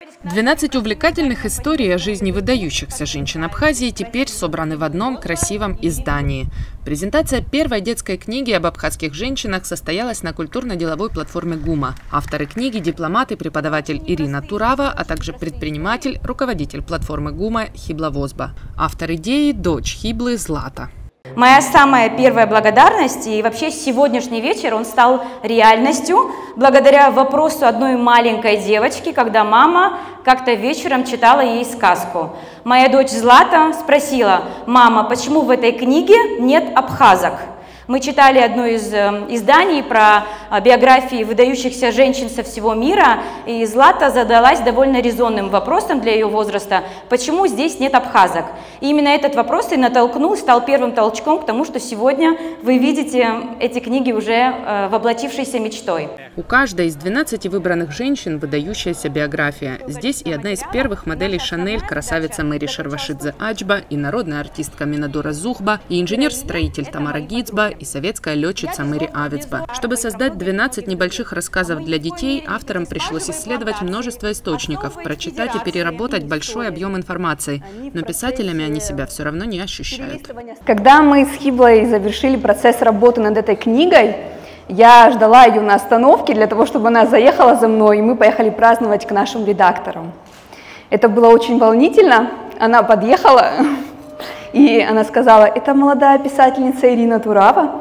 12 увлекательных историй о жизни выдающихся женщин Абхазии теперь собраны в одном красивом издании. Презентация первой детской книги об абхазских женщинах состоялась на культурно-деловой платформе ГУМа. Авторы книги – дипломат и преподаватель Ирина Турава, а также предприниматель, руководитель платформы ГУМа Хибла Возба. Автор идеи – дочь Хиблы Злата. Моя самая первая благодарность, и вообще сегодняшний вечер он стал реальностью благодаря вопросу одной маленькой девочки, когда мама как-то вечером читала ей сказку. Моя дочь Злата спросила: «Мама, почему в этой книге нет абхазок?» Мы читали одно из изданий про биографии выдающихся женщин со всего мира, и Злата задалась довольно резонным вопросом для ее возраста: почему здесь нет абхазок? И именно этот вопрос и натолкнул, стал первым толчком к тому, что сегодня вы видите эти книги уже воплотившейся мечтой. У каждой из 12 выбранных женщин выдающаяся биография. Здесь и одна из первых моделей Шанель, красавица Мэри Шарвашидзе Ачба, и народная артистка Минадора Зухба, и инженер-строитель Тамара Гицба, и советская летчица Мэри Авицба. Чтобы создать 12 небольших рассказов для детей, авторам пришлось исследовать множество источников, прочитать и переработать большой объем информации. Но писателями они себя все равно не ощущают. Когда мы с Хиблой завершили процесс работы над этой книгой, я ждала ее на остановке для того, чтобы она заехала за мной, и мы поехали праздновать к нашим редакторам. Это было очень волнительно. Она подъехала, и она сказала: «Это молодая писательница Ирина Турава».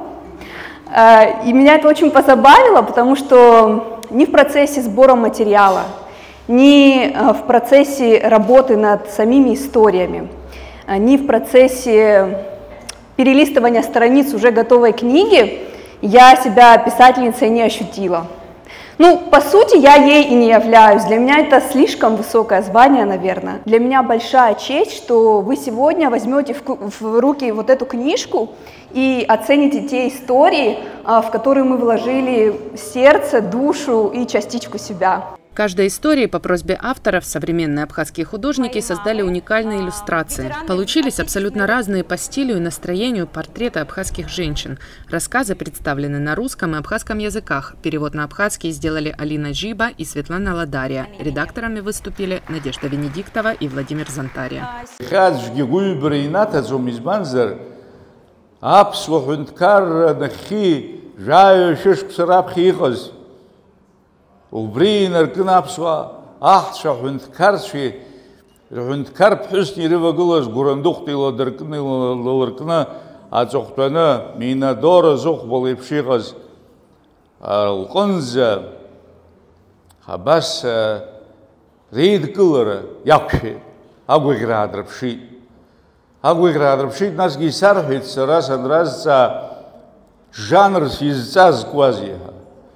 И меня это очень позабавило, потому что ни в процессе сбора материала, ни в процессе работы над самими историями, ни в процессе перелистывания страниц уже готовой книги я себя писательницей не ощутила. Ну, по сути, я ей и не являюсь. Для меня это слишком высокое звание, наверное. Для меня большая честь, что вы сегодня возьмете в руки вот эту книжку и оцените те истории, в которые мы вложили сердце, душу и частичку себя. В каждой истории по просьбе авторов современные абхазские художники создали уникальные иллюстрации. Получились абсолютно разные по стилю и настроению портреты абхазских женщин. Рассказы представлены на русском и абхазском языках. Перевод на абхазский сделали Алина Жиба и Светлана Ладария. Редакторами выступили Надежда Венедиктова и Владимир Зонтария. Убрин аркнапсва ахша хунткарши хунткар пхусни ривагулас гурандухти ладаркны лаларкна ацохтана минадора зохбол ипшигас алқанза хабас рейдкылара якши агуиградрапши нас гисархитса расан разца жанр сизцаз квазиха.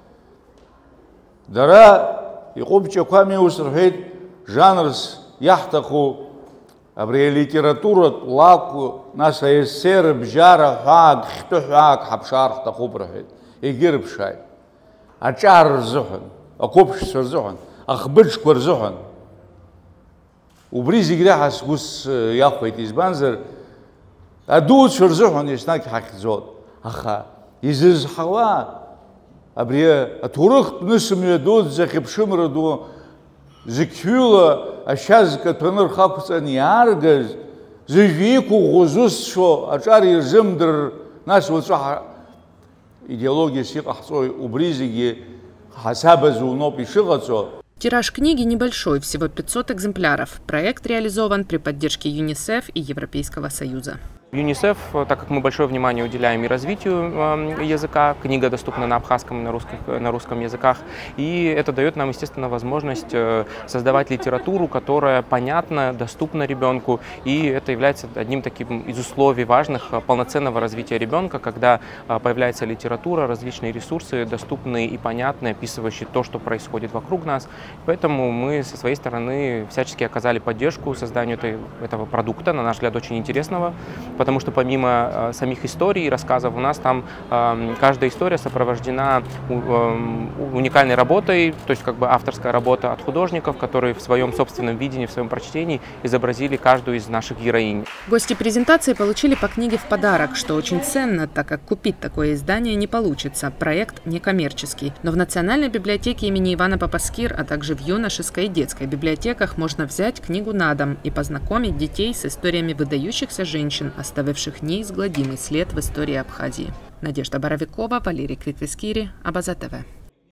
Дара и общая усрахет жанрс яхтаху абре литература лаку наша эссер бжара хаг хтухаг хабшар тахубрахет и гирбшай ачар зухан акопш зухан ахбырш зухан убризи грахас гус яхвет избанзер адут зухан ишнак хакзот аха изыз хава Абрия атурых нысмя дод захипшимра до зикюла ашазка тонер хапса ниаргаз зивику гузус шо ачари зимдр наш вот идеология сихахсой убризиги хасабазу но пишигацо. Тираж книги небольшой, всего 500 экземпляров. Проект реализован при поддержке ЮНИСЕФ и Европейского Союза. ЮНИСЕФ, так как мы большое внимание уделяем и развитию языка, книга доступна на абхазском и на русском языках, и это дает нам, естественно, возможность создавать литературу, которая понятна, доступна ребенку, и это является одним таким из условий важных полноценного развития ребенка, когда появляется литература, различные ресурсы, доступные и понятные, описывающие то, что происходит вокруг нас. Поэтому мы со своей стороны всячески оказали поддержку созданию этого продукта, на наш взгляд, очень интересного. потому что помимо самих историй и рассказов у нас там каждая история сопровождена уникальной работой, то есть как бы авторская работа от художников, которые в своем собственном видении, в своем прочтении изобразили каждую из наших героинь. Гости презентации получили по книге в подарок, что очень ценно, так как купить такое издание не получится. Проект некоммерческий. Но в Национальной библиотеке имени Ивана Папаскир, а также в юношеской и детской библиотеках можно взять книгу на дом и познакомить детей с историями выдающихся женщин, оставивших неизгладимый след в истории Абхазии. Надежда Боровикова, Валерий Квитвискири, Абаза ТВ.